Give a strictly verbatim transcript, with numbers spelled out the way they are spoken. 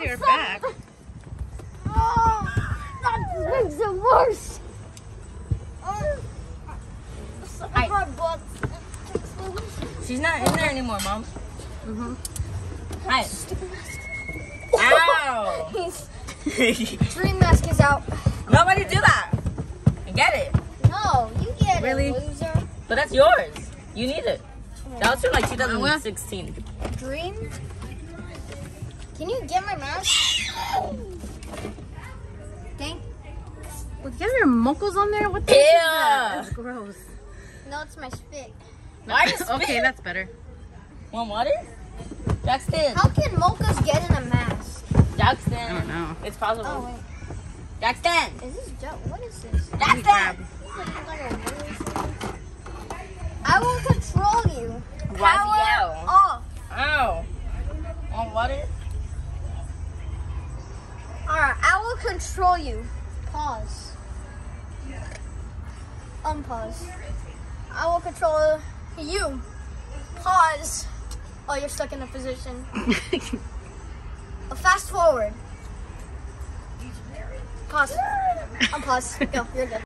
to your back. Oh, that makes it worse. Oh, I, hard butt. she's not in there anymore, Mom. Mm-hmm. Hi. Ow. Dream mask is out. Nobody do that. I get it. No, you get Really? it, loser. But that's yours. You need it. That was from like two thousand sixteen. Dream? Can you get my mask? Thank. Well, you have your muckles on there? What the Ew. heck is that? That's gross. No, it's my spit. Why you spit? Okay, that's better. Want water? Jackson. How can mochas get in a mask? Jackson. I don't know. It's possible. Oh, wait. Jackson. Is this Joe? What is this? Jackson. I will control you. Power Raziel. off. Ow. Want water? Alright, I will control you. Pause. Unpause. I will control you. Pause. Oh, you're stuck in the position. Fast forward. Pause. Unpause. Go, you're good.